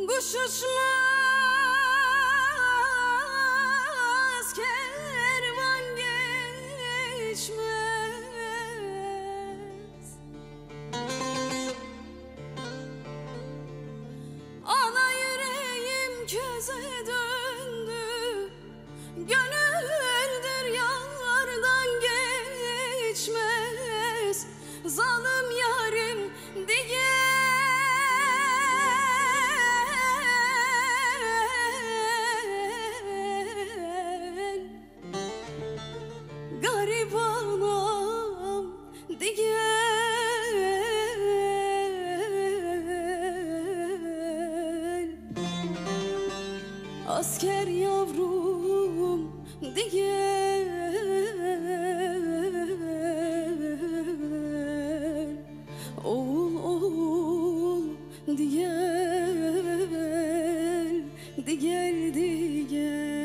Kuş uçmaz, kervan geçmez. Ana yüreğim köze döndü, gönüldür yardan geçmez. Zalim yarim diye garip anam diyen, asker yavrum diyen, oğul oğul diyen, diyen diyen.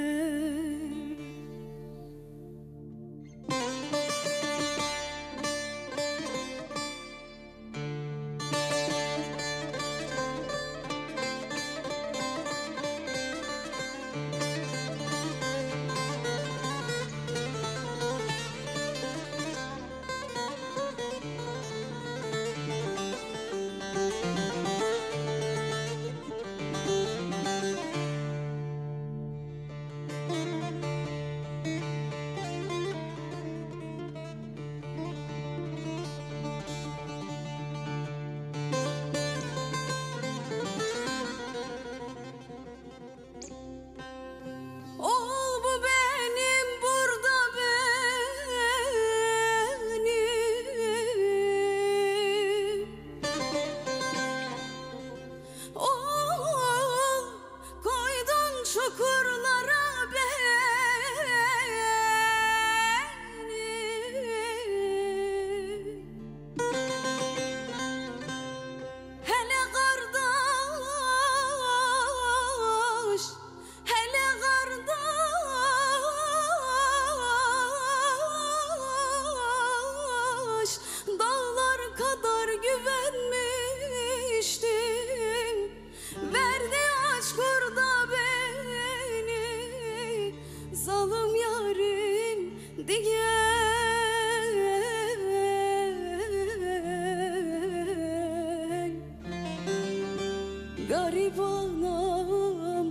Ol bu benim, burada benim. Ol koydun çukurlara beni. Hele kardeş, hele kardeş, dağlar kadar güvenmiştim. Verdi aşk orada beni, zalim yarim diyen, garip anam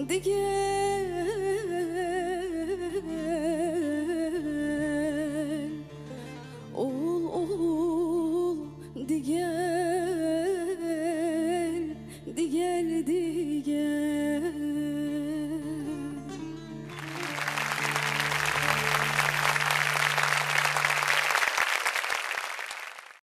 diyen, oğul oğul diyen, diyen diyen.